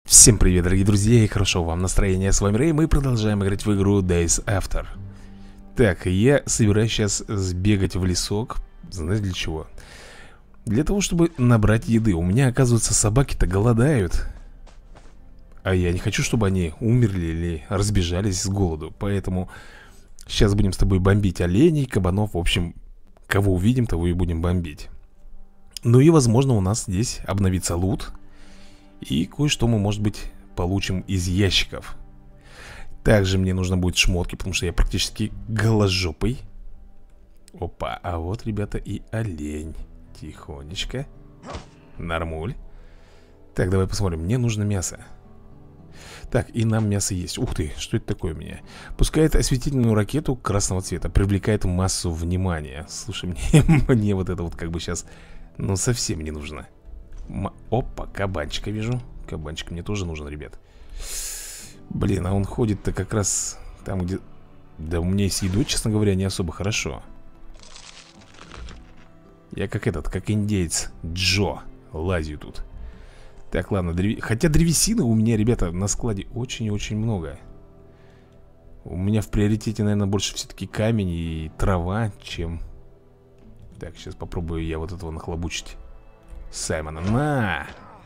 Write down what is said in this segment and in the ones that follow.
Всем привет, дорогие друзья, и хорошо вам настроения. С вами Рэй, мы продолжаем играть в игру Days After. Так, я собираюсь сейчас сбегать в лесок. Знаете для чего? Для того, чтобы набрать еды. У меня, оказывается, собаки-то голодают. А я не хочу, чтобы они умерли или разбежались с голоду. Поэтому сейчас будем с тобой бомбить оленей, кабанов. В общем, кого увидим, того и будем бомбить. Ну и, возможно, у нас здесь обновится лут. И кое-что мы, может быть, получим из ящиков. Также мне нужно будет шмотки, потому что я практически голожопый. Опа, а вот, ребята, и олень. Тихонечко. Нормуль. Так, давай посмотрим, мне нужно мясо. Так, и нам мясо есть. Ух ты, что это такое у меня? Пускает осветительную ракету красного цвета. Привлекает массу внимания. Слушай, мне вот это вот как бы сейчас, ну, совсем не нужно. Опа, кабанчика вижу. Кабанчик мне тоже нужен, ребят. Блин, а он ходит-то как раз там, где... Да у меня и с едой, честно говоря, не особо хорошо. Я как как индеец Джо лазю тут. Так, ладно, хотя древесины у меня, ребята, на складе очень и очень много. У меня в приоритете, наверное, больше все-таки камень и трава, чем... Так, сейчас попробую я вот этого нахлобучить Саймона. На!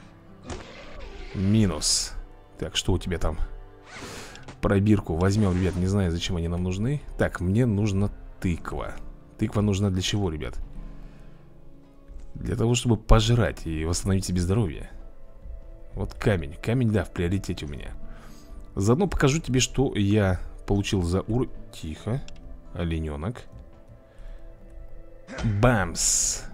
Минус. Так, что у тебя там? Пробирку возьмем, ребят. Не знаю, зачем они нам нужны. Так, мне нужна тыква. Тыква нужна для чего, ребят? Для того, чтобы пожрать и восстановить себе здоровье. Вот камень. Камень, да, в приоритете у меня. Заодно покажу тебе, что я получил за уровень. Тихо. Олененок. Бамс.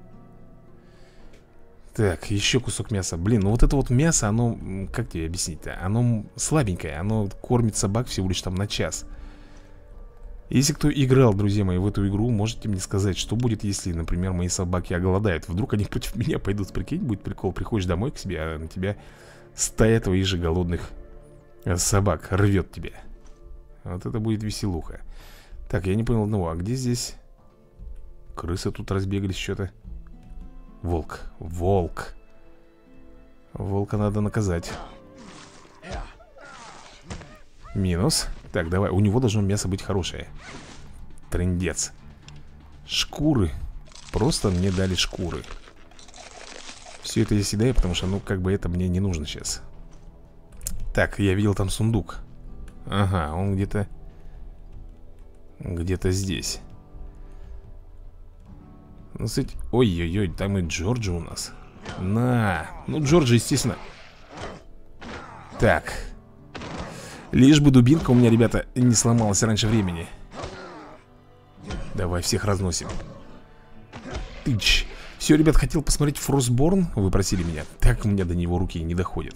Так, еще кусок мяса. Блин, ну вот это вот мясо, оно, как тебе объяснить-то? Оно слабенькое, оно кормит собак всего лишь там на час. Если кто играл, друзья мои, в эту игру, можете мне сказать, что будет, если, например, мои собаки оголодают. Вдруг они против меня пойдут, прикинь, будет прикол. Приходишь домой к себе, а на тебя стая твоих же голодных собак рвет тебя. Вот это будет веселуха. Так, я не понял одного, а где здесь? Крысы тут разбегались что-то. Волк, волк. Волка надо наказать. Минус. Так, давай, у него должно мясо быть хорошее. Трындец. Шкуры. Просто мне дали шкуры. Все это я съедаю, потому что, ну, как бы это мне не нужно сейчас. Так, я видел там сундук. Ага, он где-то... Где-то здесь. Ну, кстати, ой-ой-ой, там и Джорджи у нас. На, ну Джорджи, естественно. Так. Лишь бы дубинка у меня, ребята, не сломалась раньше времени. Давай всех разносим. Тыч. Все, ребят, хотел посмотреть Frostborn. Вы просили меня. Так у меня до него руки не доходят.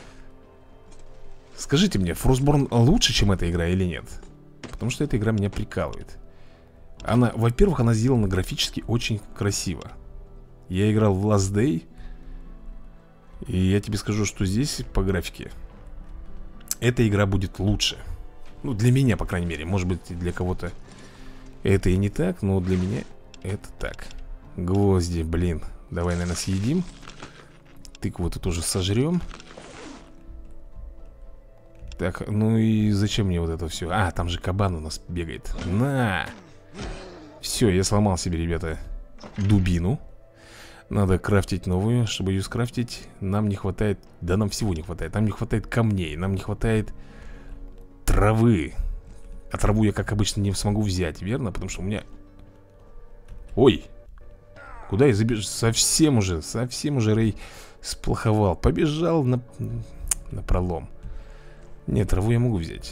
Скажите мне, Frostborn лучше, чем эта игра или нет? Потому что эта игра меня прикалывает. Она, во-первых, она сделана графически очень красиво. Я играл в Last Day, и я тебе скажу, что здесь по графике эта игра будет лучше. Ну, для меня, по крайней мере. Может быть, для кого-то это и не так, но для меня это так. Гвозди, блин. Давай, наверное, съедим. Тыкву эту тоже сожрем. Так, ну и зачем мне вот это все? А, там же кабан у нас бегает. На! Все, я сломал себе, ребята, дубину. Надо крафтить новую. Чтобы ее скрафтить, нам не хватает... Да нам всего не хватает. Нам не хватает камней, нам не хватает травы. А траву я, как обычно, не смогу взять, верно? Потому что у меня... Ой! Куда я забежал? Совсем уже Рэй сплоховал. Побежал на пролом. Нет, траву я могу взять.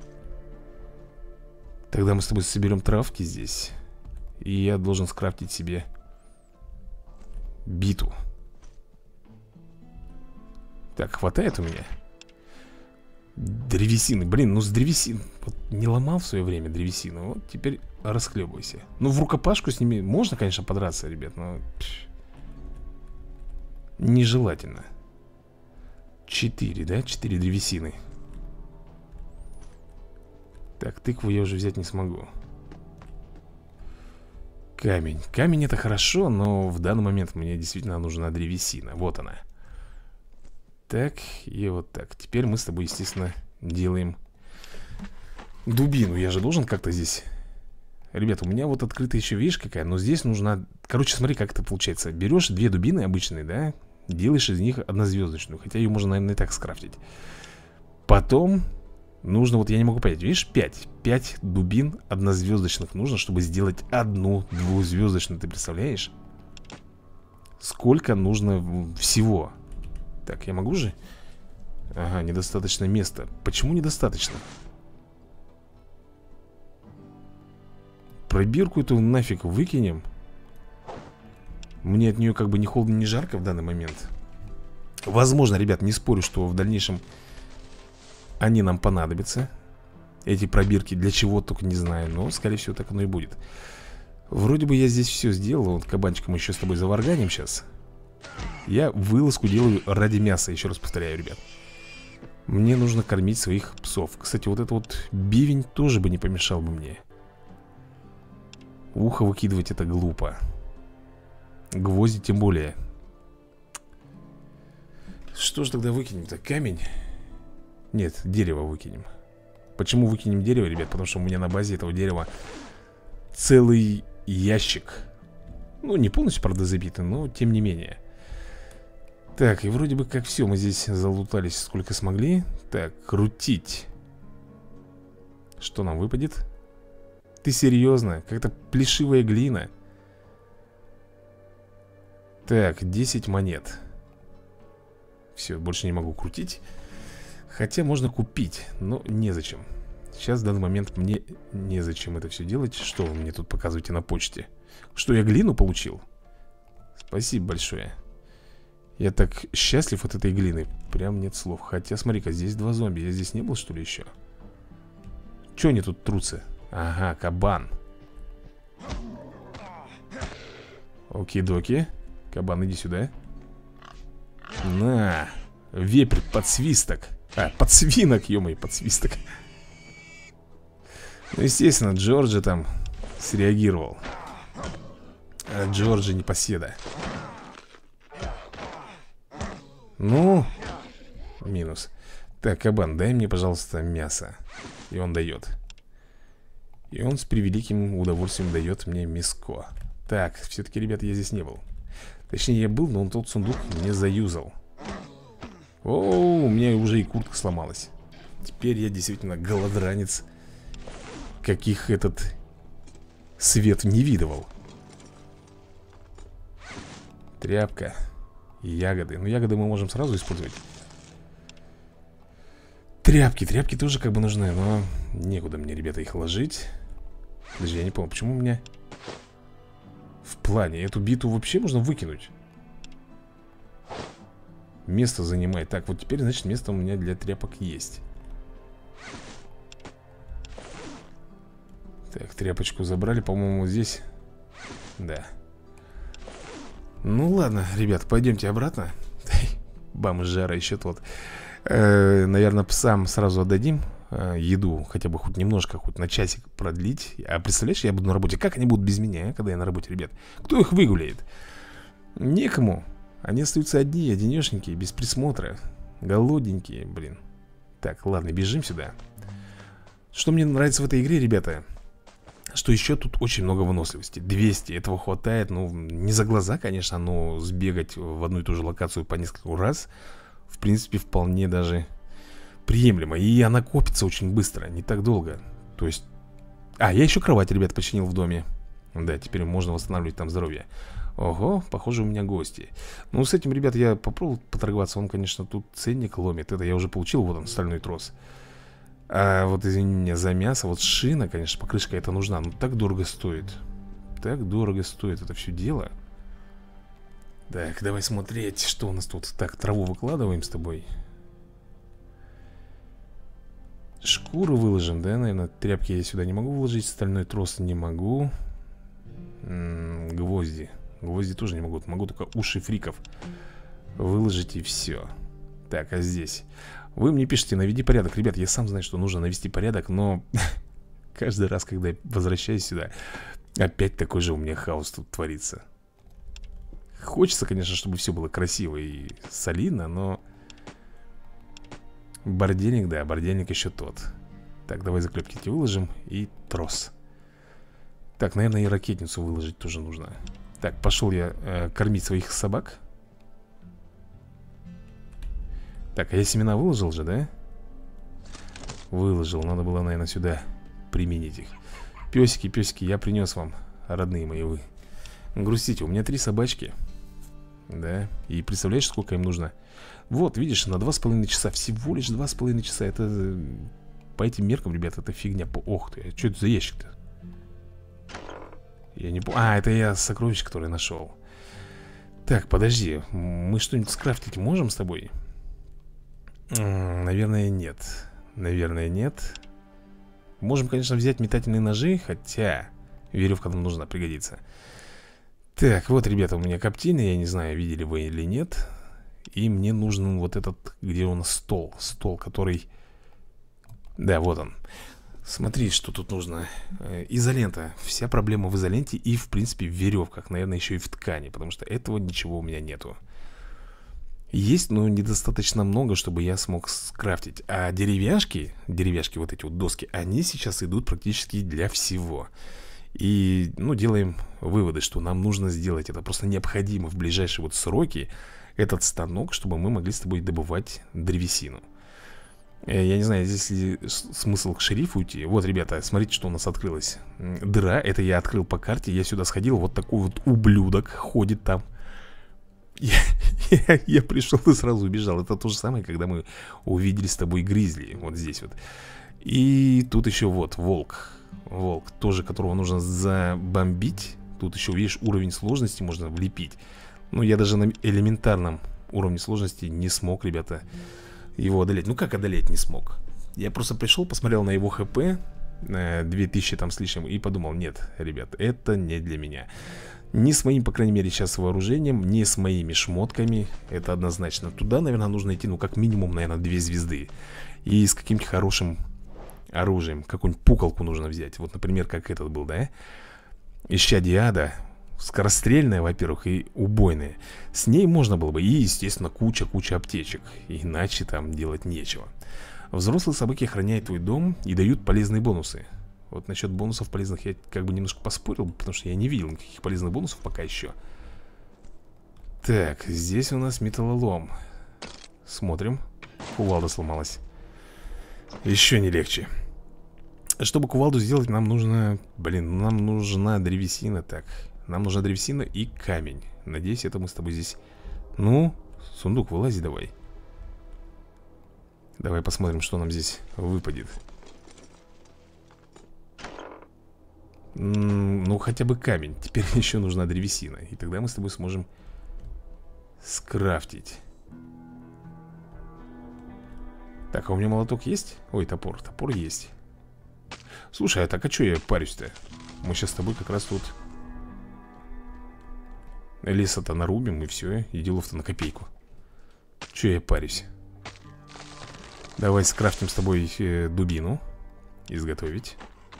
Тогда мы с тобой соберем травки здесь. И я должен скрафтить себе биту. Так, хватает у меня древесины. Блин, ну с древесин вот не ломал в свое время древесину. Вот теперь расхлебывайся. Ну в рукопашку с ними можно, конечно, подраться, ребят, но нежелательно. 4, да? 4 древесины. Так, тыкву я уже взять не смогу. Камень. Камень это хорошо, но в данный момент мне действительно нужна древесина. Вот она. Так, и вот так. Теперь мы с тобой, естественно, делаем дубину. Я же должен как-то здесь... Ребята, у меня вот открыта еще, видишь, какая. Но здесь нужна... Короче, смотри, как это получается. Берешь две дубины обычные, да? Делаешь из них однозвездочную. Хотя ее можно, наверное, и так скрафтить. Потом нужно, вот я не могу понять, видишь, 5 дубин однозвездочных нужно, чтобы сделать одну двузвездочную. Ты представляешь? Сколько нужно всего? Так, я могу же? Ага, недостаточно места. Почему недостаточно? Пробирку эту нафиг выкинем. Мне от нее как бы ни холодно, ни жарко в данный момент. Возможно, ребят, не спорю, что в дальнейшем они нам понадобятся. Эти пробирки для чего, только не знаю. Но, скорее всего, так оно и будет. Вроде бы я здесь все сделал. Вот кабанчика мы еще с тобой заварганим сейчас. Я вылазку делаю ради мяса, еще раз повторяю, ребят. Мне нужно кормить своих псов. Кстати, вот этот вот бивень тоже бы не помешал бы мне. Ухо выкидывать это глупо. Гвозди тем более. Что же тогда выкинем-то? Камень? Нет, дерево выкинем. Почему выкинем дерево, ребят? Потому что у меня на базе этого дерева целый ящик. Ну, не полностью, правда, забитый, но тем не менее. Так, и вроде бы как все, мы здесь залутались сколько смогли. Так, крутить. Что нам выпадет? Ты серьезно? Как-то плешивая глина. Так, 10 монет. Все, больше не могу крутить. Хотя можно купить, но незачем. Сейчас в данный момент мне незачем это все делать. Что вы мне тут показываете на почте? Что, я глину получил? Спасибо большое. Я так счастлив от этой глины. Прям нет слов. Хотя, смотри-ка, здесь два зомби. Я здесь не был, что ли, еще? Че они тут трутся? Ага, кабан. Оки-доки. Кабан, иди сюда. На. Вепрь, подсвисток. А, подсвинок, ё-моё, подсвисток. Ну, естественно, Джорджи там среагировал. А Джорджи непоседа. Ну, минус. Так, кабан, дай мне, пожалуйста, мясо. И он дает. И он с превеликим удовольствием дает мне мяско. Так, все-таки, ребята, я здесь не был. Точнее, я был, но он тот сундук не заюзал. О, у меня уже и куртка сломалась. Теперь я действительно голодранец, каких этот свет не видывал. Тряпка и ягоды. Ну, ягоды мы можем сразу использовать. Тряпки тоже как бы нужны, но некуда мне, ребята, их ложить. Подожди, я не понял, почему у меня... В плане, эту биту вообще можно выкинуть. Место занимает. Так, вот теперь, значит, место у меня для тряпок есть. Так, тряпочку забрали, по-моему, здесь. Да. Ну ладно, ребят, пойдемте обратно. Бомжара еще тот. Наверное, псам сразу отдадим еду, хотя бы хоть немножко, хоть на часик продлить. А представляешь, я буду на работе. Как они будут без меня, когда я на работе, ребят? Кто их выгуляет? Некому. Они остаются одни, одинешенькие, без присмотра. Голодненькие, блин. Так, ладно, бежим сюда. Что мне нравится в этой игре, ребята, что еще тут очень много выносливости. 200, этого хватает, ну, не за глаза, конечно, но сбегать в одну и ту же локацию по нескольку раз, в принципе, вполне даже приемлемо. И она копится очень быстро, не так долго. То есть... А, я еще кровать, ребят, починил в доме. Да, теперь можно восстанавливать там здоровье. Ого, похоже, у меня гости. Ну, с этим, ребят, я попробовал поторговаться. Он, конечно, тут ценник ломит. Это я уже получил, вот он, стальной трос. А вот, извини меня, за мясо. Вот шина, конечно, покрышка это нужна. Но так дорого стоит. Так дорого стоит это все дело. Так, давай смотреть, что у нас тут. Так, траву выкладываем с тобой. Шкуру выложим, да, наверное. Тряпки я сюда не могу выложить. Стальной трос не могу. Гвозди. Гвозди тоже не могу. Могу только уши фриков выложить и все. Так, а здесь? Вы мне пишете, наведи порядок. Ребят, я сам знаю, что нужно навести порядок, но каждый раз, когда я возвращаюсь сюда, опять такой же у меня хаос тут творится. Хочется, конечно, чтобы все было красиво и солидно, но Бордельник, да, бордельник еще тот. Так, давай заклепки эти выложим. И трос. Так, наверное, и ракетницу выложить тоже нужно. Так, пошел я кормить своих собак. Так, а я семена выложил же, да? Выложил, надо было, наверное, сюда применить их. Песики, песики, я принес вам, родные мои вы. Грустите, у меня 3 собачки. Да, и представляешь, сколько им нужно? Вот, видишь, на 2,5 часа. Всего лишь 2,5 часа. Это, по этим меркам, ребята, это фигня. Ох ты, что это за ящик-то? Я не помню. А, это я сокровище, которое нашел. Так, подожди, мы что-нибудь скрафтить можем с тобой? Наверное, нет. Наверное, нет. Можем, конечно, взять метательные ножи, хотя веревка нам нужна, пригодится. Так, вот, ребята, у меня коптильня. Я не знаю, видели вы или нет. И мне нужен вот этот, где у нас стол. Стол, который... Да, вот он. Смотри, что тут нужно. Изолента. Вся проблема в изоленте и, в принципе, в веревках. Наверное, еще и в ткани, потому что этого ничего у меня нету. Есть, но недостаточно много, чтобы я смог скрафтить. А деревяшки вот эти вот доски, они сейчас идут практически для всего. И, ну, делаем выводы, что нам нужно сделать это. Просто необходимо в ближайшие вот сроки этот станок, чтобы мы могли с тобой добывать древесину. Я не знаю, здесь ли смысл к шерифу уйти. Вот, ребята, смотрите, что у нас открылось. Дыра, это я открыл по карте. Я сюда сходил, вот такой вот ублюдок ходит там. Я пришел и сразу убежал. Это то же самое, когда мы увидели с тобой гризли. Вот здесь вот. И тут еще вот волк. Волк, тоже которого нужно забомбить. Тут еще, видишь, уровень сложности можно влепить. Но я даже на элементарном уровне сложности не смог, ребята, его одолеть. Ну как одолеть не смог? Я просто пришел, посмотрел на его хп 2000 там с лишним и подумал, нет, ребят, это не для меня. Не с моим, по крайней мере, сейчас вооружением, не с моими шмотками. Это однозначно. Туда, наверное, нужно идти, ну, как минимум, наверное, 2 звезды. И с каким-то хорошим оружием. Какую-нибудь пуколку нужно взять. Вот, например, как этот был, да? Исчадие ада. Скорострельная, во-первых, и убойная. С ней можно было бы. И, естественно, куча аптечек. Иначе там делать нечего. Взрослые собаки охраняют твой дом и дают полезные бонусы. Вот насчет бонусов полезных я как бы немножко поспорил, потому что я не видел никаких полезных бонусов пока еще. Так, здесь у нас металлолом. Смотрим. Кувалда сломалась. Еще не легче. Чтобы кувалду сделать, нам нужно... Блин, нам нужна древесина. Так, нам нужна древесина и камень. Надеюсь, это мы с тобой здесь... Ну, сундук, вылази давай. Давай посмотрим, что нам здесь выпадет. Ну, хотя бы камень. Теперь еще нужна древесина. И тогда мы с тобой сможем скрафтить. Так, а у меня молоток есть? Ой, топор. Топор есть. Слушай, а так а что я парюсь-то? Мы сейчас с тобой как раз тут леса-то нарубим, и все. И делов-то на копейку. Че я парюсь? Давай скрафтим с тобой дубину. Изготовить.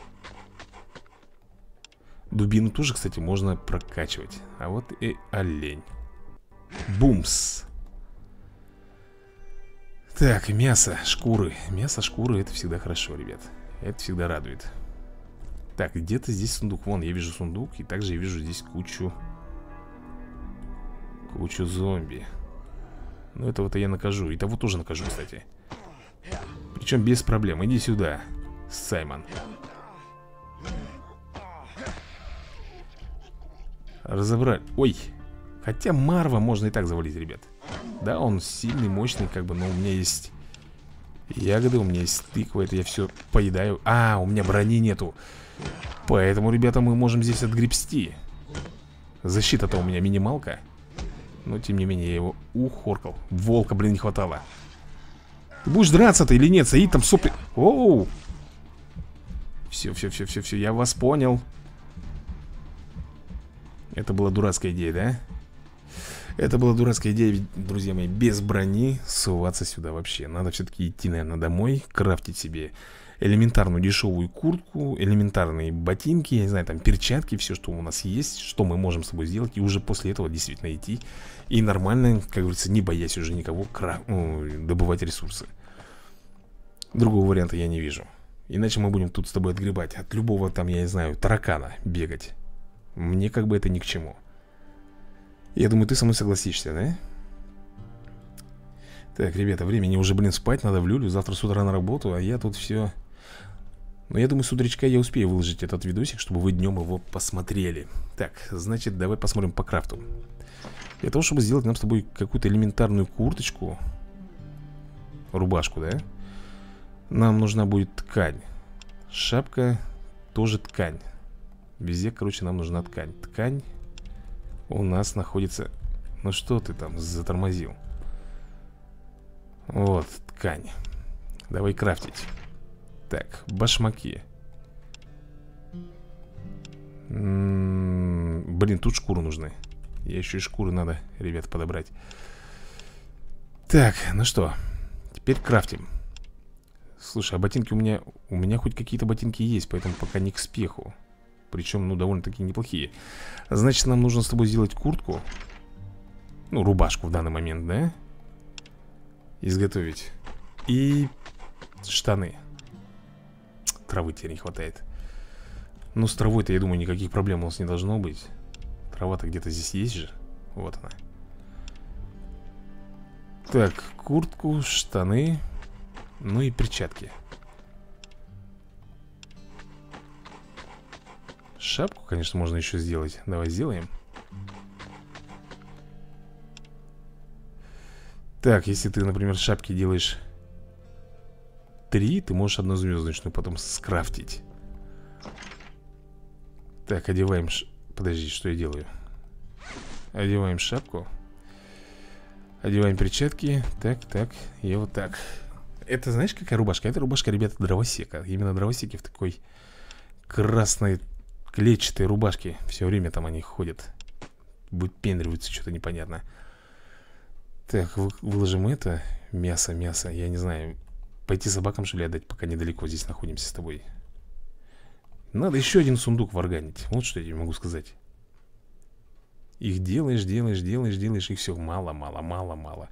Дубину тоже, кстати, можно прокачивать. А вот и олень. Бумс. Так, мясо, шкуры. Мясо, шкуры, это всегда хорошо, ребят. Это всегда радует. Так, где-то здесь сундук. Вон, я вижу сундук. И также я вижу здесь кучу зомби. Ну, этого-то я накажу. И того тоже накажу, кстати. Причем без проблем. Иди сюда, Саймон. Разобрали. Ой. Хотя Марва можно и так завалить, ребят. Да, он сильный, мощный, как бы. Но у меня есть ягоды, у меня есть тыква. Это я все поедаю. А, у меня брони нету. Поэтому, ребята, мы можем здесь отгребсти. Защита-то у меня минималка. Но, тем не менее, я его ухоркал. Волка, блин, не хватало. Ты будешь драться-то или нет? Стоит там сопли. Оу. Все, я вас понял. Это была дурацкая идея, да? Это была дурацкая идея, друзья мои. Без брони суваться сюда вообще. Надо все-таки идти, наверное, домой. Крафтить себе элементарную дешевую куртку, элементарные ботинки, я не знаю, там перчатки, все, что у нас есть, что мы можем с собой сделать. И уже после этого действительно идти и нормально, как говорится, не боясь уже никого добывать ресурсы. Другого варианта я не вижу. Иначе мы будем тут с тобой отгребать от любого там, я не знаю, таракана бегать. Мне как бы это ни к чему. Я думаю, ты со мной согласишься, да? Так, ребята, времени уже, блин, спать надо в люлю. Завтра с утра на работу, а я тут все... Но я думаю, с утречка я успею выложить этот видосик, чтобы вы днем его посмотрели. Так, значит, давай посмотрим по крафту. Для того, чтобы сделать нам с тобой какую-то элементарную курточку, рубашку, да? Нам нужна будет ткань. Шапка тоже ткань. Везде, короче, нам нужна ткань. Ткань у нас находится... Ну что ты там затормозил? Вот, ткань. Давай крафтить. Так, башмаки. Блин, тут шкуры нужны. Я еще и шкуры надо, ребят, подобрать. Так, ну что, теперь крафтим. Слушай, а ботинки у меня хоть какие-то ботинки есть, поэтому пока не к спеху. Причем, ну, довольно-таки неплохие. Значит, нам нужно с тобой сделать куртку. Ну, рубашку в данный момент, да? Изготовить. И штаны. Травы теперь не хватает. Ну, с травой-то, я думаю, никаких проблем у нас не должно быть. Трава-то где-то здесь есть же. Вот она. Так, куртку, штаны. Ну и перчатки. Шапку, конечно, можно еще сделать. Давай сделаем. Так, если ты, например, шапки делаешь 3, ты можешь однозвездочную потом скрафтить. Так, одеваем... Подожди, что я делаю? Одеваем шапку. Одеваем перчатки. Так, так, и вот так. Это знаешь, какая рубашка? Это рубашка, ребята, дровосека. Именно дровосеки в такой красной клетчатой рубашке. Все время там они ходят. Выпендриваются, что-то непонятно. Так, выложим это. Мясо, мясо, я не знаю. Пойти собакам, что ли, отдать, пока недалеко здесь находимся с тобой. Надо еще один сундук варганить. Вот что я тебе могу сказать. Их делаешь, делаешь, делаешь, делаешь. И все, мало, мало, мало, мало.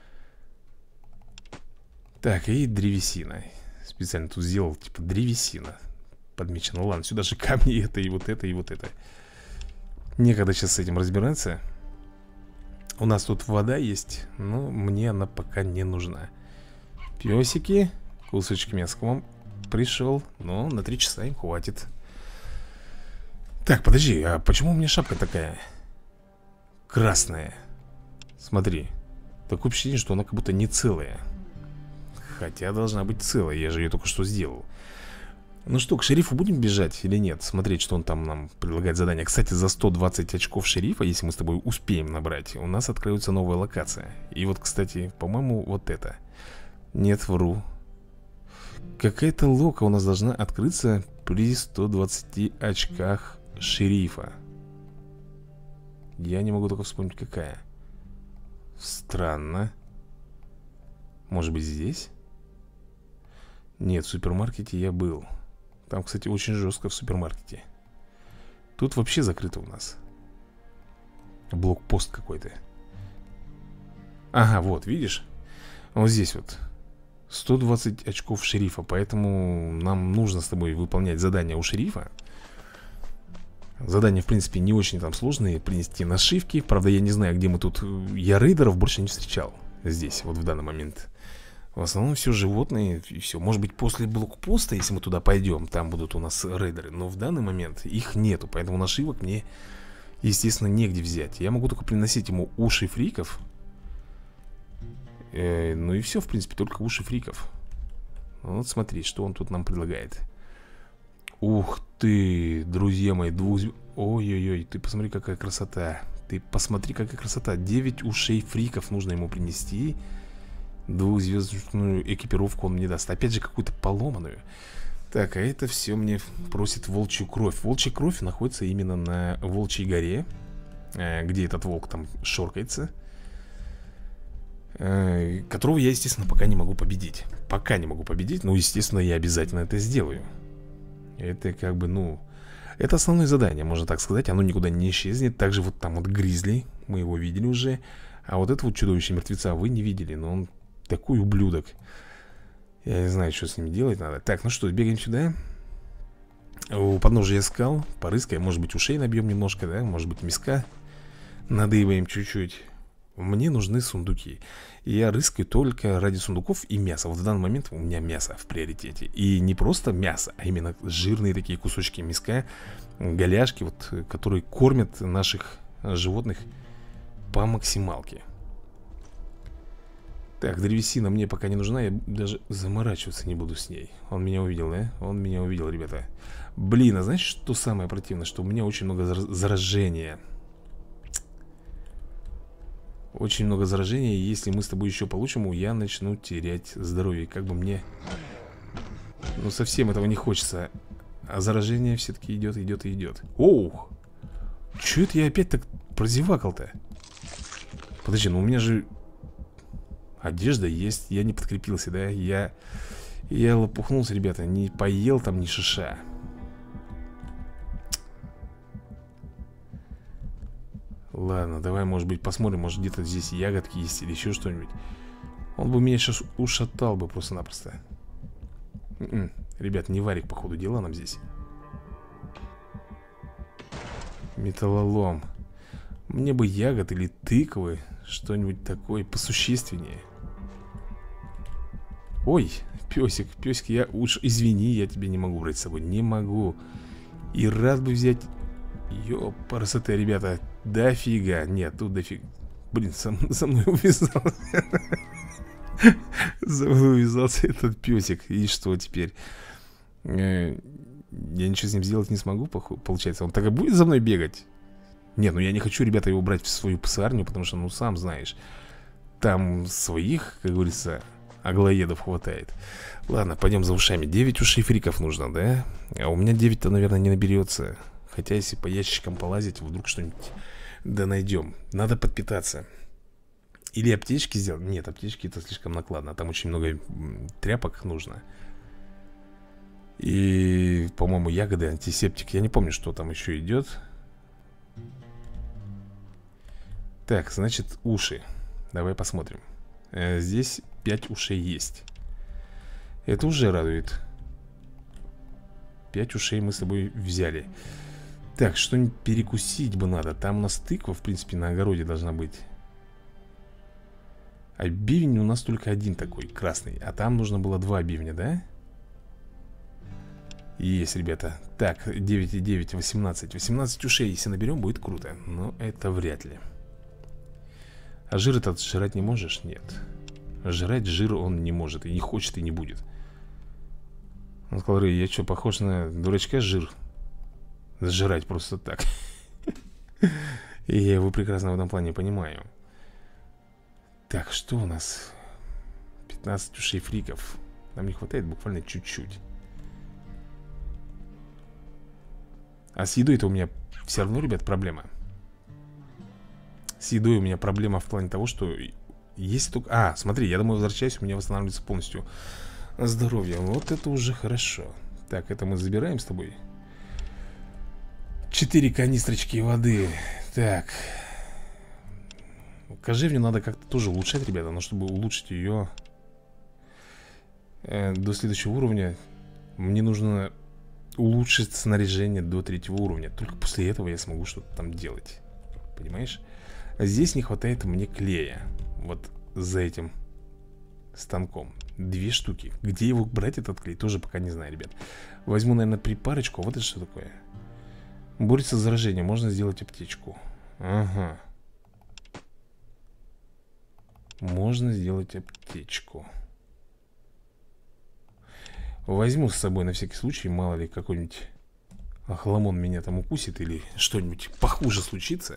Так, и древесина. Специально тут сделал, типа, древесина. Подмечено. Ладно, сюда же камни, это и вот это, и вот это. Некогда сейчас с этим разбираться. У нас тут вода есть, но мне она пока не нужна. Песики. Кусочек мяса к вам пришел. Но на 3 часа им хватит. Так, подожди, а почему у меня шапка такая красная? Смотри. Такое впечатление, что она как будто не целая. Хотя должна быть целая, я же ее только что сделал. Ну что, к шерифу будем бежать или нет? Смотреть, что он там нам предлагает задание. Кстати, за 120 очков шерифа, если мы с тобой успеем набрать, у нас откроется новая локация. И вот, кстати, по-моему, вот это. Нет, вру. Какая-то лока у нас должна открыться при 120 очках шерифа. Я не могу только вспомнить, какая. Странно. Может быть, здесь? Нет, в супермаркете я был. Там, кстати, очень жестко в супермаркете. Тут вообще закрыто у нас. Блокпост какой-то. Ага, вот, видишь? Вот здесь вот 120 очков шерифа. Поэтому нам нужно с тобой выполнять задания у шерифа. Задания, в принципе, не очень там сложные. Принести нашивки. Правда, я не знаю, где мы тут. Я рейдеров больше не встречал. Здесь, вот в данный момент. В основном все животные и все. Может быть, после блокпоста, если мы туда пойдем, там будут у нас рейдеры. Но в данный момент их нету. Поэтому нашивок мне, естественно, негде взять. Я могу только приносить ему уши фриков. Ну и все, в принципе, только уши фриков. Вот смотри, что он тут нам предлагает. Ух ты, друзья мои, ой-ой-ой, ты посмотри, какая красота. Ты посмотри, какая красота. 9 ушей фриков нужно ему принести. 2-звездочную экипировку он мне даст. Опять же, какую-то поломанную. Так, а это все мне просит волчью кровь. Волчья кровь находится именно на Волчьей горе, где этот волк там шоркается, которого я, естественно, пока не могу победить. Пока не могу победить, но, естественно, я обязательно это сделаю. Это как бы, ну, это основное задание, можно так сказать. Оно никуда не исчезнет. Также вот там вот Гризли, мы его видели уже. А вот это вот чудовище мертвеца вы не видели, но он такой ублюдок. Я не знаю, что с ними делать надо. Так, ну что, бегаем сюда. У подножия скал порыскаем, может быть ушей набьем немножко, да, может быть миска надыбаем чуть-чуть. Мне нужны сундуки. И я рыскаю только ради сундуков и мяса. Вот в данный момент у меня мясо в приоритете. И не просто мясо, а именно жирные такие кусочки мяска, голяшки, вот, которые кормят наших животных по максималке. Так, древесина мне пока не нужна. Я даже заморачиваться не буду с ней. Он меня увидел, да? Он меня увидел, ребята. Блин, а знаешь, что самое противное? Что у меня очень много заражения. Очень много заражения. И если мы с тобой еще получим, я начну терять здоровье. Как бы мне... Ну, совсем этого не хочется. А заражение все-таки идет, идет и идет. Оу! Че это я опять так прозевакал-то? Подожди, ну у меня же... Одежда есть, я не подкрепился, да? Я лопухнулся, ребята. Не поел там ни шиша. Ладно, давай, может быть, посмотрим. Может, где-то здесь ягодки есть или еще что-нибудь. Он бы меня сейчас ушатал бы просто-напросто. Ребят, не варик, по ходу дела нам здесь. Металлолом. Мне бы ягод или тыквы. Что-нибудь такое посущественнее. Ой, песик, песик, я уж извини, я тебе не могу брать с собой. Не могу. И рад бы взять. Ёпарасоте, ребята. Дофига. Нет, тут дофига. Блин, со мной увязался. За мной увязался этот песик. И что теперь? Я ничего с ним сделать не смогу, получается. Он так и будет за мной бегать? Нет, ну я не хочу, ребята, его брать в свою псарню, потому что, ну, сам знаешь, там своих, как говорится, аглоедов хватает. Ладно, пойдем за ушами. 9 ушей фриков нужно, да? А у меня 9-то, наверное, не наберется. Хотя, если по ящичкам полазить, вдруг что-нибудь да найдем. Надо подпитаться. Или аптечки сделать. Нет, аптечки это слишком накладно. Там очень много тряпок нужно. И, по-моему, ягоды, антисептик. Я не помню, что там еще идет. Так, значит, уши. Давай посмотрим. Здесь 5 ушей есть. Это уже радует. 5 ушей мы с тобой взяли. Так, что-нибудь перекусить бы надо. Там у нас тыква, в принципе, на огороде должна быть. А бивень у нас только один такой, красный. А там нужно было 2 бивня, да? Есть, ребята. Так, 9 и 9, 18. 18 ушей, если наберем, будет круто. Но это вряд ли. А жир этот жрать не можешь? Нет. Жрать жир он не может. И не хочет, и не будет. Он сказал, я что, похож на дурачка жир? Сжирать просто так. И я его прекрасно в этом плане понимаю. Так, что у нас? 15 ушей фриков. Нам не хватает буквально чуть-чуть. А с едой-то у меня все равно, ребят, проблема. С едой у меня проблема в плане того, что есть только... А, смотри, я домой возвращаюсь, у меня восстанавливается полностью здоровье. Вот это уже хорошо. Так, это мы забираем с тобой. 4 канистрочки воды. Так. Кожевню надо как-то тоже улучшать, ребята. Но чтобы улучшить ее до следующего уровня, мне нужно улучшить снаряжение до 3-го уровня. Только после этого я смогу что-то там делать. Понимаешь? А здесь не хватает мне клея. Вот за этим станком 2 штуки. Где его брать, этот клей, тоже пока не знаю, ребят. Возьму, наверное, припарочку. Вот это что такое? Борется с заражением. Можно сделать аптечку. Ага. Можно сделать аптечку. Возьму с собой на всякий случай. Мало ли какой-нибудь охламон меня там укусит. Или что-нибудь похуже случится.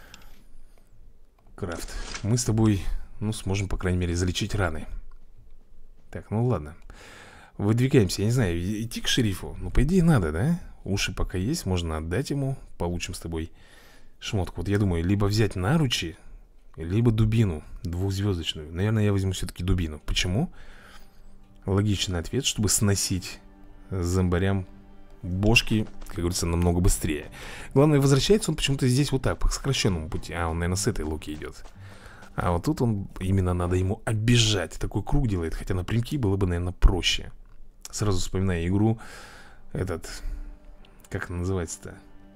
Крафт. Мы с тобой, ну, сможем, по крайней мере, залечить раны. Так, ну ладно. Выдвигаемся, я не знаю, идти к шерифу. Ну, по идее, надо, да? Уши пока есть, можно отдать ему. Получим с тобой шмотку. Вот я думаю, либо взять наручи, либо дубину 2-звездочную. Наверное, я возьму все-таки дубину. Почему? Логичный ответ, чтобы сносить зомбарям бошки, как говорится, намного быстрее. Главное, возвращается он почему-то здесь вот так, по сокращенному пути. А, он, наверное, с этой луки идет. А вот тут он, именно надо ему оббежать. Такой круг делает, хотя напрямки было бы, наверное, проще. Сразу вспоминаю игру. Этот, как она называется-то?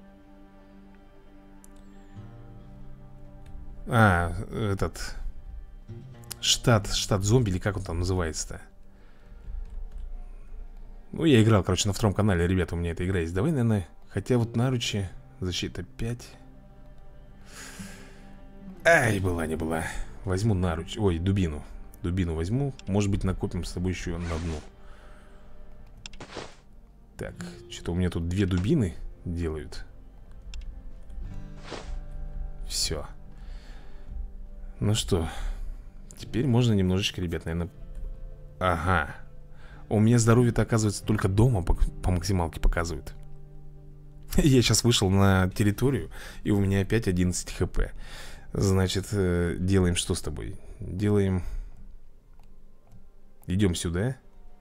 Этот штат зомби, или как он там называется-то? Ну, я играл, короче, на втором канале. Ребята, у меня эта игра есть. Давай, наверное, хотя вот наручи. Защита 5. Ай, была не была. Возьму наруч. Ой, дубину. Дубину возьму. Может быть, накопим с тобой еще на дну. Так, что-то у меня тут 2 дубины делают. Все. Ну что, теперь можно немножечко, ребят, наверное. Ага. У меня здоровье-то, оказывается, только дома по максималке показывает. Я сейчас вышел на территорию, и у меня опять 11 хп. Значит, делаем что с тобой? Делаем... Идем сюда.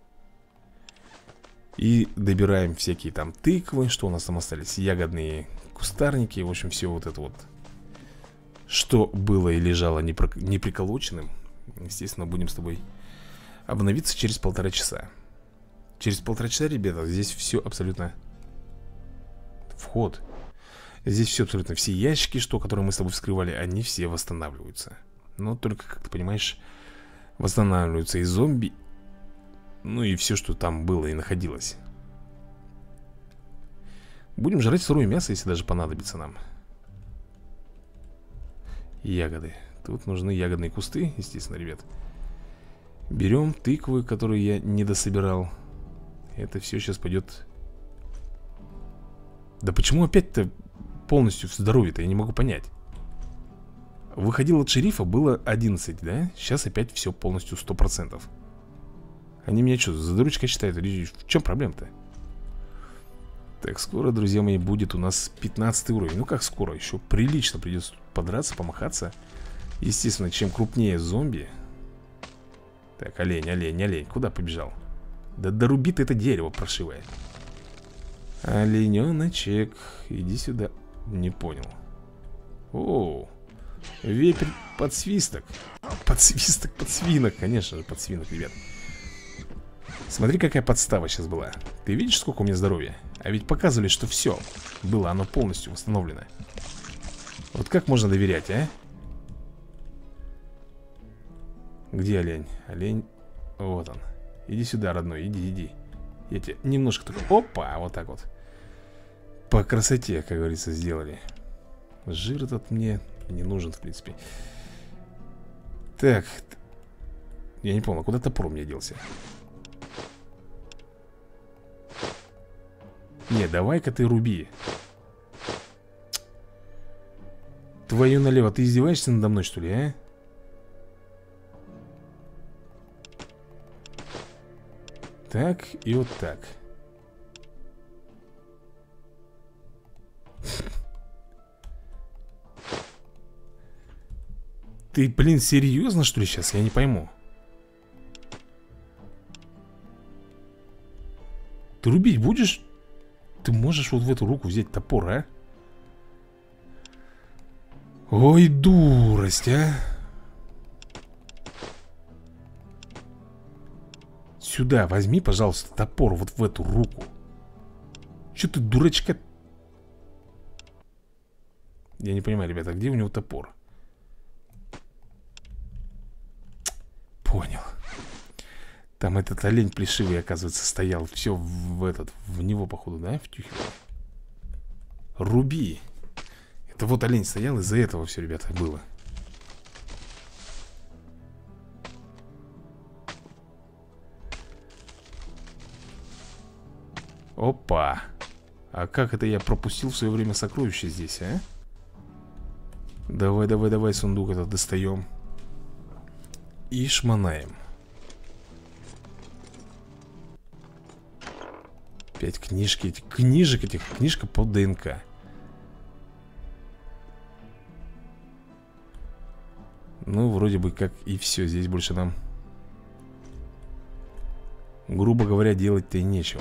И добираем всякие там тыквы. Что у нас там остались? Ягодные кустарники. В общем, все вот это вот, что было и лежало неприколоченным. Естественно, будем с тобой обновиться через 1,5 часа. Через 1,5 часа, ребята, здесь все абсолютно... Вход. Здесь все абсолютно, все ящики, которые мы с тобой вскрывали, они все восстанавливаются. Но только, как ты понимаешь, восстанавливаются и зомби, ну и все, что там было и находилось. Будем жрать сырое мясо, если даже понадобится нам. Ягоды. Тут нужны ягодные кусты, естественно, ребят. Берем тыквы, которые я не дособирал. Это все сейчас пойдет. Да почему опять-то полностью в здоровье-то? Я не могу понять. Выходил от шерифа, было 11, да? Сейчас опять все полностью 100%. Они меня что, за дурочкой считают? Или в чем проблема-то? Так, скоро, друзья мои, будет у нас 15 уровень. Ну как скоро? Еще прилично придется подраться, помахаться. Естественно, чем крупнее зомби. Так, олень, олень, олень. Куда побежал? Да доруби ты это дерево прошивое. Олененочек, иди сюда. Не понял. О, вепрь подсвисток. Подсвисток, подсвинок. Конечно же, подсвинок, ребят. Смотри, какая подстава сейчас была. Ты видишь, сколько у меня здоровья? А ведь показывали, что все было, оно полностью восстановлено. Вот как можно доверять, а? Где олень? Олень, вот он. Иди сюда, родной, иди, иди. Я тебе немножко только... Опа, вот так вот. По красоте, как говорится, сделали. Жир этот мне не нужен, в принципе. Так. Я не понял, куда топор у меня делся? Не, давай-ка ты руби. Твою налево, ты издеваешься надо мной, что ли, а? Так, и вот так. Ты, блин, серьезно, что ли, сейчас? Я не пойму. Ты рубить будешь? Ты можешь вот в эту руку взять топор, а? Ой, дурость, а. Сюда возьми, пожалуйста, топор вот в эту руку. Че ты, дурачка? Я не понимаю, ребята, где у него топор? Понял. Там этот олень плешивый, оказывается, стоял. Все в него, походу, да? Втюхивал. Руби. Это вот олень стоял, из-за этого все, ребята, было. Опа. А как это я пропустил в свое время сокровище здесь, а? Давай, давай, давай, сундук этот достаем. И шмонаем. 5 книжки, книжек этих, книжка по ДНК. Ну, вроде бы как и все. Здесь больше нам, грубо говоря, делать-то и нечего.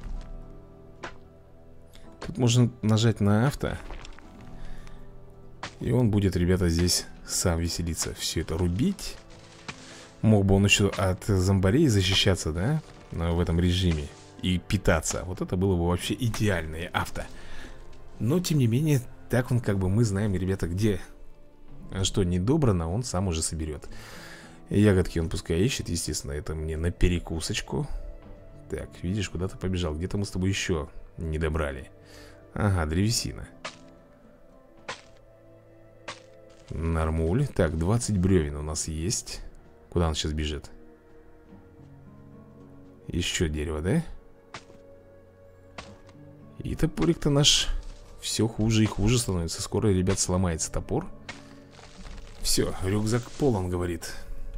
Тут можно нажать на авто И он будет, ребята, здесь сам веселиться. Все это рубить. Мог бы он еще от зомбарей защищаться, да? В этом режиме. И питаться. Вот это было бы вообще идеальное авто. Но, тем не менее, так он, как бы, мы знаем, ребята, где что не добрано, он сам уже соберет. Ягодки он пускай ищет, естественно. Это мне на перекусочку. Так, видишь, куда-то побежал. Где-то мы с тобой еще не добрали. Ага, древесина. Нормуль. Так, 20 бревен у нас есть. Куда он сейчас бежит? Еще дерево, да? И топорик-то наш все хуже и хуже становится. Скоро, ребят, сломается топор. Все, рюкзак полон, говорит.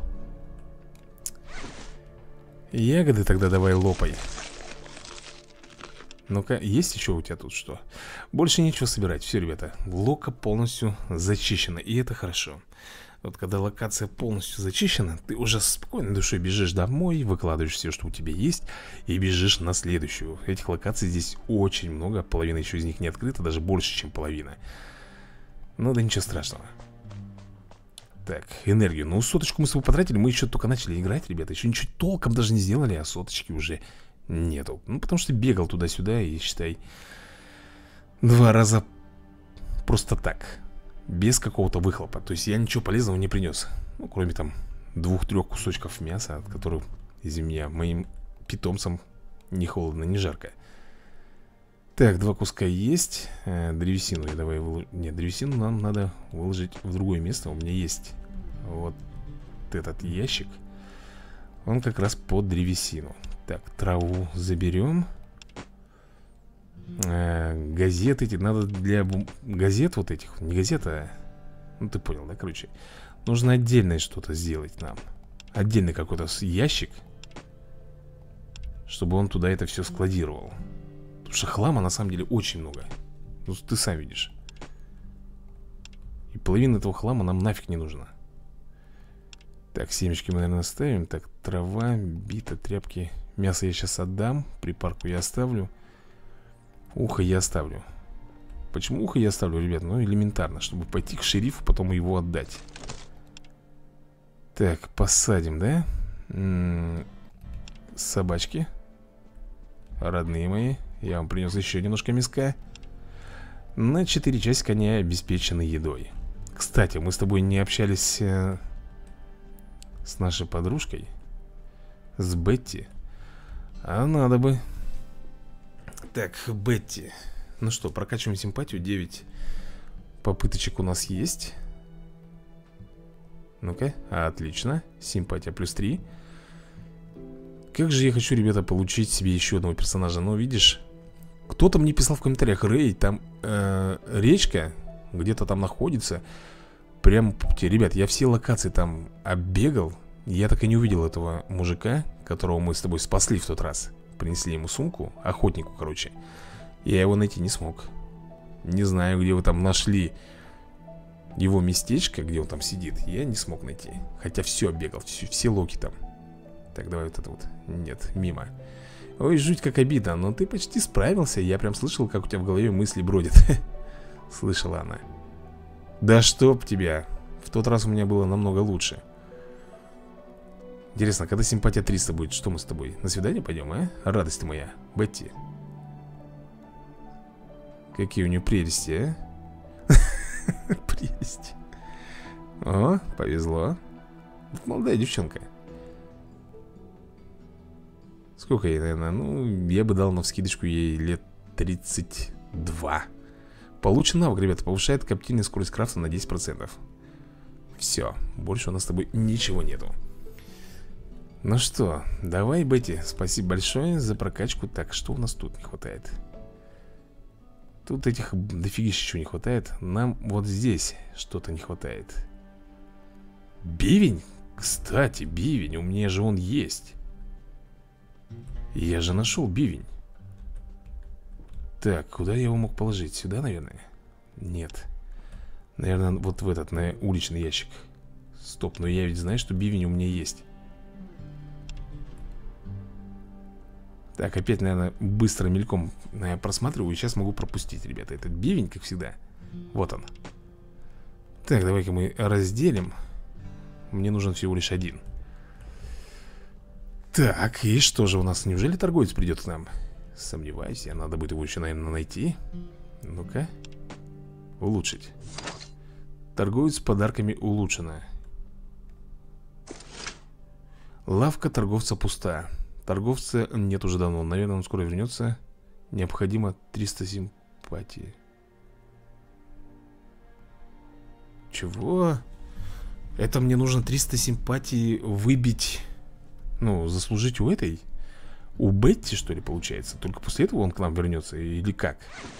Ягоды тогда давай лопай. Ну-ка, есть еще у тебя тут что? Больше нечего собирать. Все, ребята, лока полностью зачищена. И это хорошо. Вот когда локация полностью зачищена, ты уже с спокойной душой бежишь домой, выкладываешь все, что у тебя есть, и бежишь на следующую. Этих локаций здесь очень много. Половина еще из них не открыта, даже больше, чем половина. Ну да ничего страшного. Так, энергию. Ну, соточку мы с тобой потратили. Мы еще только начали играть, ребята. Еще ничего толком даже не сделали, а соточки уже нету. Ну, потому что бегал туда-сюда и, считай, 2 раза просто так, без какого-то выхлопа. То есть я ничего полезного не принес. Ну, кроме там 2-3 кусочков мяса, от которых, извини меня, моим питомцам не холодно, не жарко. Так, 2 куска есть. Древесину я давай Нет, древесину нам надо выложить в другое место. У меня есть вот этот ящик. Он как раз под древесину. Так, траву заберем. Газеты эти надо для газет вот этих. Не газета, ну ты понял, да, короче. Нужно отдельное что-то сделать нам. Отдельный какой-то ящик, чтобы он туда это все складировал. Потому что хлама на самом деле очень много. Ну ты сам видишь. И половина этого хлама нам нафиг не нужна. Так, семечки мы, наверное, оставим. Так, трава, бита, тряпки. Мясо я сейчас отдам. Припарку я оставлю. Ухо я оставлю. Почему ухо я оставлю, ребят? Ну, элементарно, чтобы пойти к шерифу, потом его отдать. Так, посадим, да? Собачки. Родные мои. Я вам принес еще немножко мяска. На 4 часика они обеспечены едой. Кстати, мы с тобой не общались с нашей подружкой, с Бетти. А надо бы. Так, Бетти. Ну что, прокачиваем симпатию. 9 попыточек у нас есть. Ну-ка, отлично. Симпатия плюс 3. Как же я хочу, ребята, получить себе еще одного персонажа. Но видишь, кто-то мне писал в комментариях: Рэй, там речка где-то там находится. Прям, ребят, я все локации там оббегал. Я так и не увидел этого мужика, которого мы с тобой спасли в тот раз. Принесли ему сумку, охотнику, короче. Я его найти не смог. Не знаю, где вы там нашли его местечко, где он там сидит. Я не смог найти. Хотя все оббегал, все локи там. Так, давай вот это вот. Нет, мимо. Ой, жуть как обидно, но ты почти справился. Я прям слышал, как у тебя в голове мысли бродят. Слышала она. Да чтоб тебя. В тот раз у меня было намного лучше. Интересно, когда симпатия 300 будет, что мы с тобой? На свидание пойдем, а? Радость моя, Бетти. Какие у нее прелести, а? Прелести. О, повезло. Молодая девчонка. Сколько ей, наверное? Ну, я бы дал навскидочку ей лет 32. Получен навык, ребята, повышает коптильную скорость крафта на 10%. Все, больше у нас с тобой ничего нету. Ну что, давай, Бетти, спасибо большое за прокачку. Так, что у нас тут не хватает? Тут этих дофигища чего не хватает. Нам вот здесь что-то не хватает. Бивень? Кстати, бивень, у меня же он есть. Я же нашел бивень. Так, куда я его мог положить? Сюда, наверное? Нет. Наверное, вот в этот, на уличный ящик. Стоп, но я ведь знаю, что бивень у меня есть. Так, опять, наверное, быстро мельком просматриваю. И сейчас могу пропустить, ребята, этот бивень, как всегда. Вот он. Так, давай-ка мы разделим. Мне нужен всего лишь один. Так, и что же у нас? Неужели торговец придет к нам? Сомневаюсь, я надо будет его еще, наверное, найти. Ну-ка. Улучшить. Торговец с подарками улучшена. Лавка торговца пуста. Торговца нет уже давно. Наверное, он скоро вернется. Необходимо 300 симпатии. Чего? Это мне нужно 300 симпатий выбить. Ну, заслужить у этой. У Бетти, что ли, получается? Только после этого он к нам вернется? Или как?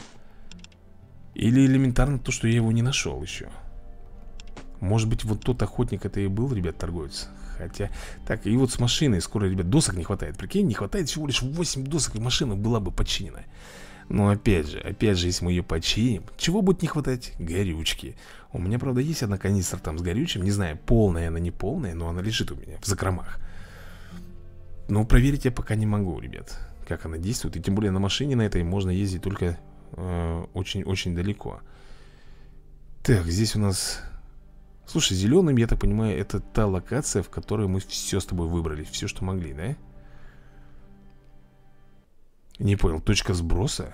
Или элементарно то, что я его не нашел еще. Может быть, вот тот охотник это и был, ребят, торговец. Хотя... Так, и вот с машиной скоро, ребят, досок не хватает. Прикинь, не хватает всего лишь 8 досок, и машина была бы починена. Но опять же, если мы ее починим, чего будет не хватать? Горючки. У меня, правда, есть одна канистра там с горючим. Не знаю, полная она, не полная, но она лежит у меня в закромах. Но проверить я пока не могу, ребят, как она действует. И тем более на машине на этой можно ездить только очень-очень далеко. Так, здесь у нас... Слушай, зеленым, я так понимаю, это та локация, в которой мы все с тобой выбрали. Все, что могли, да? Не понял, точка сброса?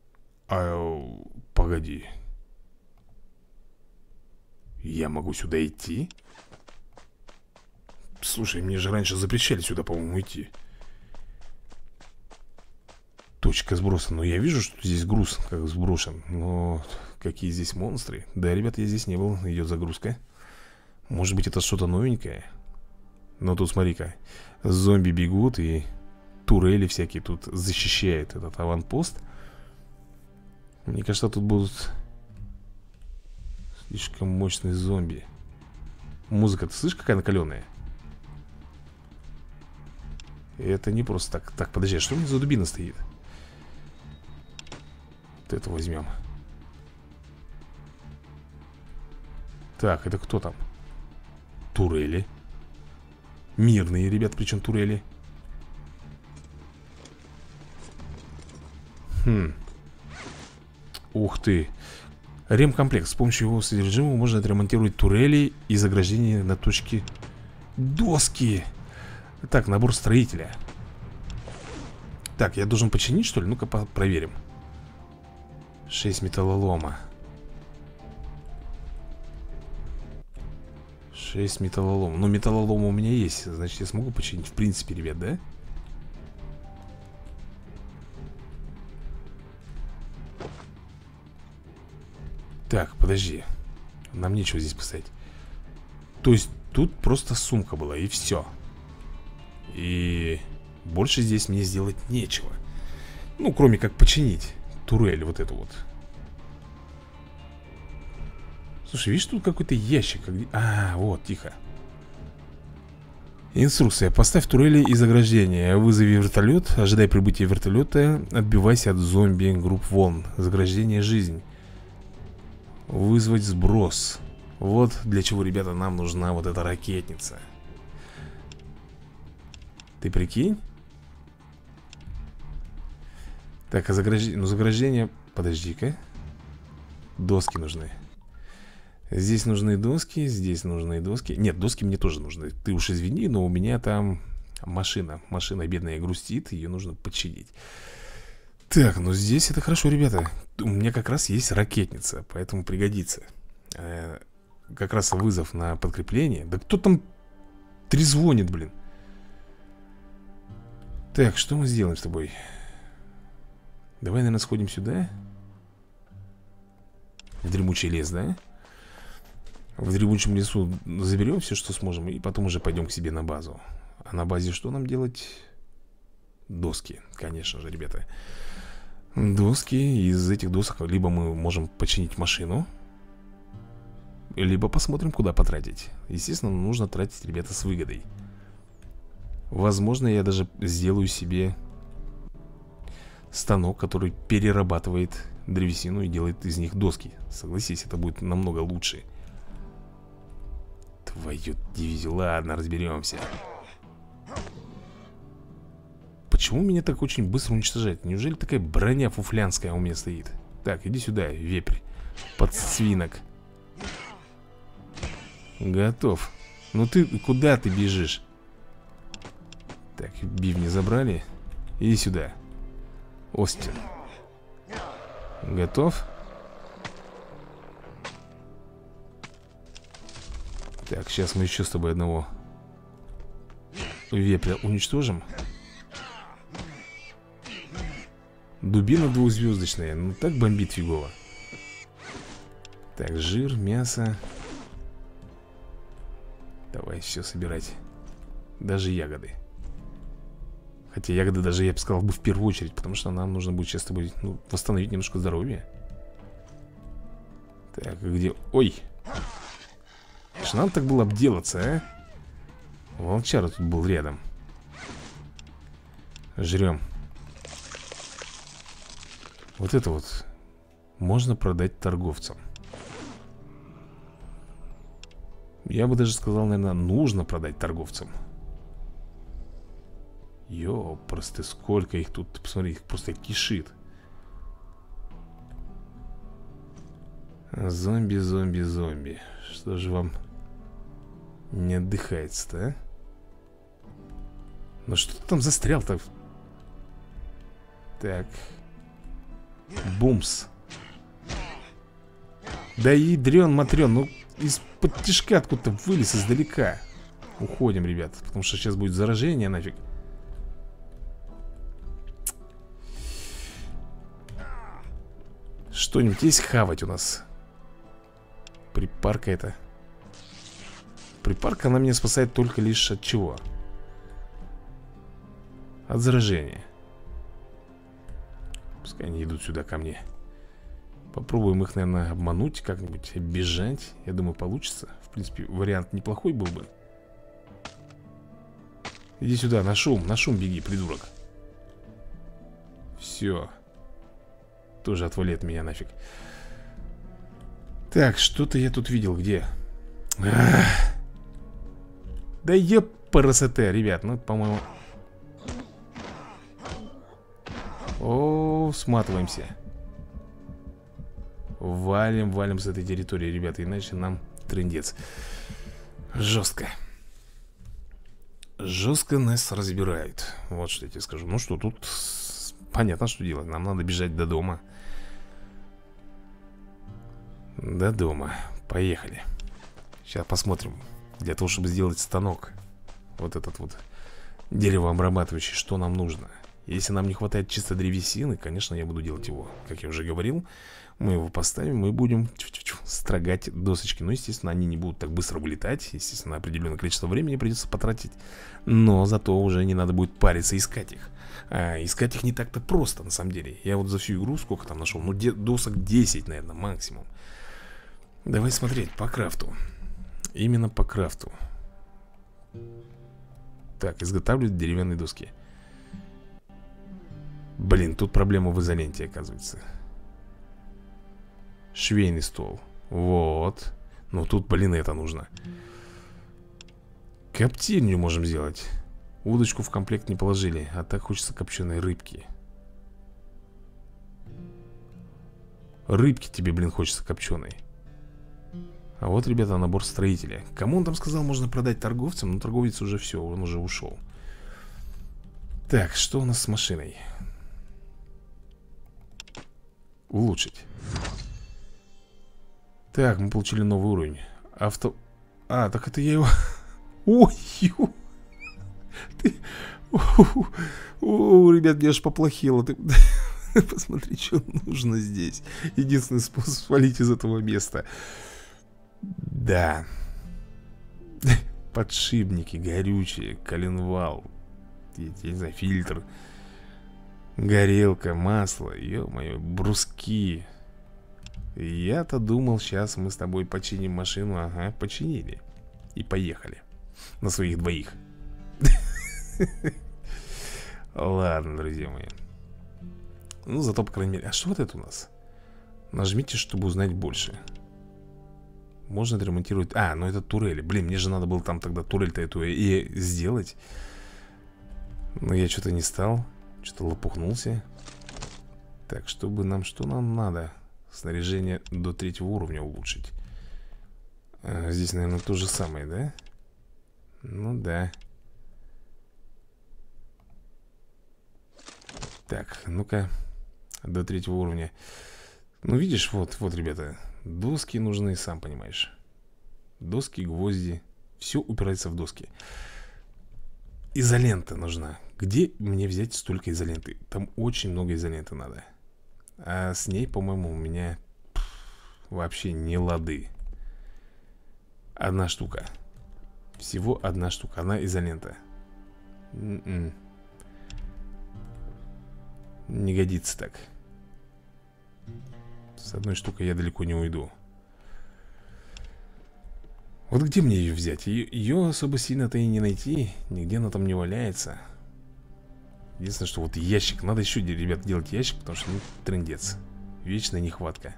Погоди. Я могу сюда идти? Слушай, мне же раньше запрещали сюда, по-моему, идти. Точка сброса. Но я вижу, что здесь груз как сброшен. Но какие здесь монстры. Да, ребята, я здесь не был. Идет загрузка. Может быть, это что-то новенькое. Но тут смотри-ка. Зомби бегут и турели всякие тут защищают этот аванпост. Мне кажется, тут будут слишком мощные зомби. Музыка, ты слышишь, какая накаленная? Это не просто так. Так, подожди, а что у меня за дубина стоит? Вот это возьмем. Так, это кто там? Турели. Мирные, ребят, причем турели. Ух ты. Ремкомплект. С помощью его содержимого можно отремонтировать турели и заграждения на точке доски. Так, набор строителя. Так, я должен починить, что ли? Ну-ка проверим. 6 металлолома. 6 металлолома. Ну, металлолома у меня есть. Значит, я смогу починить, в принципе, ребят, да? Так, подожди. Нам нечего здесь поставить. То есть тут просто сумка была, и все. И больше здесь мне сделать нечего. Ну, кроме как починить турель вот эту вот. Слушай, видишь, тут какой-то ящик. Вот, тихо. Инструкция. Поставь турели из ограждения. Вызови вертолет. Ожидай прибытия вертолета. Отбивайся от зомби групп волн. Заграждение жизнь. Вызвать сброс. Вот для чего, ребята, нам нужна вот эта ракетница. Ты прикинь? Так, а заграждение... Ну, заграждение... Подожди-ка. Доски нужны. Здесь нужны доски, здесь нужны доски. Нет, доски мне тоже нужны. Ты уж извини, но у меня там машина. Машина бедная грустит, ее нужно починить. Так, ну здесь это хорошо, ребята. У меня как раз есть ракетница, поэтому пригодится. Как раз вызов на подкрепление. Да кто там трезвонит, блин? Так, что мы сделаем с тобой? Давай, наверное, сходим сюда. В дремучий лес, да? В дремучем лесу заберем все, что сможем, и потом уже пойдем к себе на базу. А на базе что нам делать? Доски, конечно же, ребята. Доски. Из этих досок либо мы можем починить машину, либо посмотрим, куда потратить. Естественно, нужно тратить, ребята, с выгодой. Возможно, я даже сделаю себе станок, который перерабатывает древесину и делает из них доски. Согласись, это будет намного лучше. Твою дивизию. Ладно, разберемся. Почему меня так очень быстро уничтожает? Неужели такая броня фуфлянская у меня стоит? Так, иди сюда, вепрь. Подсвинок. Готов. Ну ты, куда ты бежишь? Так, бивни забрали. Иди сюда. Остин. Готов? Так, сейчас мы еще с тобой одного вепря уничтожим. Дубина двухзвездочная. Ну так бомбит фигово. Так, жир, мясо. Давай все собирать. Даже ягоды. Хотя ягоды даже, я бы сказал, в первую очередь. Потому что нам нужно будет сейчас с тобой, ну, восстановить немножко здоровье. Так, где... Ой! Что нам так было обделаться, а? Волчара тут был рядом. Жрем. Вот это вот можно продать торговцам. Я бы даже сказал, наверное, нужно продать торговцам. Ёпрсты, сколько их тут. Посмотри, их просто кишит. Зомби, зомби, зомби. Что же вам не отдыхается-то, а? Ну что ты там застрял-то? Так. Бумс. Да ядрен-матрен. Ну из-под тишка откуда-то вылез издалека. Уходим, ребят. Потому что сейчас будет заражение нафиг. Что-нибудь есть хавать у нас? Припарка это. Припарка, она меня спасает только лишь от чего? От заражения. Пускай они идут сюда ко мне. Попробуем их, наверное, обмануть как-нибудь, бежать. Я думаю, получится. В принципе, вариант неплохой был бы. Иди сюда, на шум беги, придурок. Все. Тоже отвали от меня нафиг. Так, что-то я тут видел, где? Да епарасоте, ребят, ну, по-моему... О, сматываемся. Валим с этой территории, ребята, иначе нам трындец. Жестко. Жестко нас разбирают. Вот что я тебе скажу. Ну что, тут понятно, что делать. Нам надо бежать до дома. До дома. Поехали. Сейчас посмотрим. Для того, чтобы сделать станок, вот этот вот деревообрабатывающий, что нам нужно. Если нам не хватает чисто древесины, конечно, я буду делать его. Как я уже говорил, мы его поставим и будем строгать досочки. Но, естественно, они не будут так быстро вылетать. Естественно, определенное количество времени придется потратить. Но зато уже не надо будет париться искать их. А искать их не так-то просто, на самом деле. Я вот за всю игру сколько там нашел? Ну, досок 10, наверное, максимум. Давай смотреть по крафту. Именно по крафту. Так, изготавливать деревянные доски. Блин, тут проблема в изоленте, оказывается. Швейный стол. Вот. Но тут, блин, это нужно. Коптильню можем сделать. Удочку в комплект не положили. А так хочется копченой рыбки. Рыбки тебе, блин, хочется копченой. А вот, ребята, набор строителя. Кому он там сказал, можно продать торговцам? Ну, торговец уже все, он уже ушел. Так, что у нас с машиной? Улучшить. Так, мы получили новый уровень. Авто... А, так это я его... Ой, ты... О, ребят, мне аж поплохело. Ты... Посмотри, что нужно здесь. Единственный способ свалить из этого места. Да. Подшипники горючие, коленвал, я не знаю, фильтр, горелка, масло, ё-моё, бруски. Я-то думал, сейчас мы с тобой починим машину. Ага, починили. И поехали. На своих двоих. Ладно, друзья мои. Ну, зато, по крайней мере... А что вот это у нас? Нажмите, чтобы узнать больше. Можно отремонтировать... А, ну это турели. Блин, мне же надо было там тогда турель-то эту и сделать. Но я что-то не стал. Что-то лопухнулся. Так, чтобы нам... Что нам надо? Снаряжение до 3-го уровня улучшить. Здесь, наверное, то же самое, да? Ну да. Так, ну-ка. До 3-го уровня. Ну, видишь, вот, ребята. Доски нужны, сам понимаешь. Доски, гвозди. Все упирается в доски. Изолента нужна. Где мне взять столько изоленты? Там очень много изоленты надо. А с ней, по-моему, у меня вообще не лады. Одна штука. Всего одна штука. Одна изолента. Не годится так. С одной штукой я далеко не уйду. Вот где мне ее взять? Ее особо сильно-то и не найти. Нигде она там не валяется. Единственное, что вот ящик. Надо еще, ребят, делать ящик, потому что, ну, трындец. Вечная нехватка.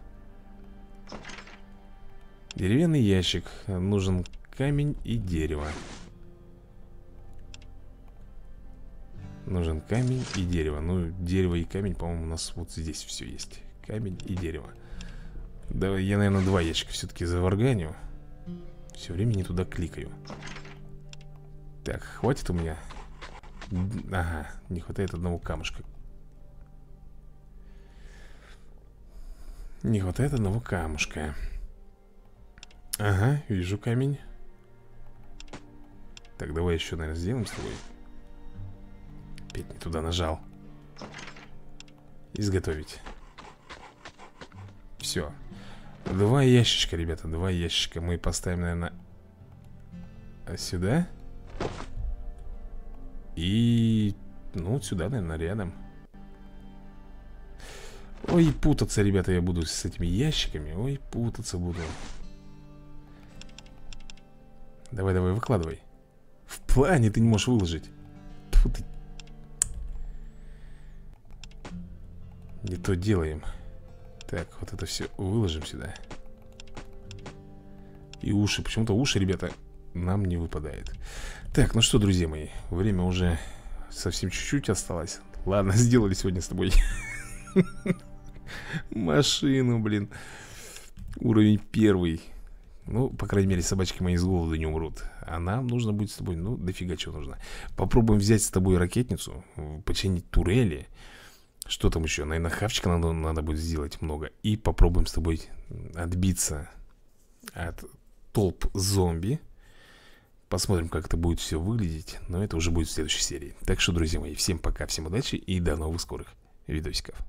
Деревянный ящик. Нужен камень и дерево. Нужен камень и дерево. Ну, дерево и камень, по-моему, у нас вот здесь все есть. Камень и дерево. Да, я, наверное, 2 ящика все-таки заварганю. Все время не туда кликаю. Так, хватит у меня? Ага, не хватает одного камушка. Не хватает одного камушка. Ага, вижу камень. Так, давай еще, наверное, сделаем с тобой. Опять не туда нажал. Изготовить. Все. 2 ящичка, ребята, 2 ящичка. Мы поставим, наверное, сюда. И... ну, вот сюда, наверное, рядом. Ой, путаться, ребята, я буду с этими ящиками. Ой, путаться буду. Давай, давай, выкладывай. В плане ты не можешь выложить. Тьфу ты. Не то делаем. Так, вот это все выложим сюда. И уши, почему-то уши, ребята, нам не выпадает. Так, ну что, друзья мои, время уже совсем чуть-чуть осталось. Ладно, сделали сегодня с тобой машину, блин. Уровень 1. Ну, по крайней мере, собачки мои с голоду не умрут. А нам нужно будет с тобой, ну, дофига чего нужно. Попробуем взять с тобой ракетницу, починить турели. Что там еще? Наверное, хавчика надо будет сделать много. И попробуем с тобой отбиться от толп зомби. Посмотрим, как это будет все выглядеть. Но это уже будет в следующей серии. Так что, друзья мои, всем пока, всем удачи и до новых скорых видосиков.